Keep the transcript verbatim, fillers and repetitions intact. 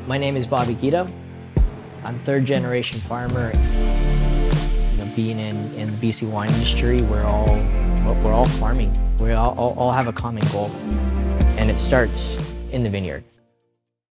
My name is Bobby Gita. I'm third generation farmer. You know, being in, in the B C wine industry, we're all, we're all farming. We all, all, all have a common goal, and it starts in the vineyard.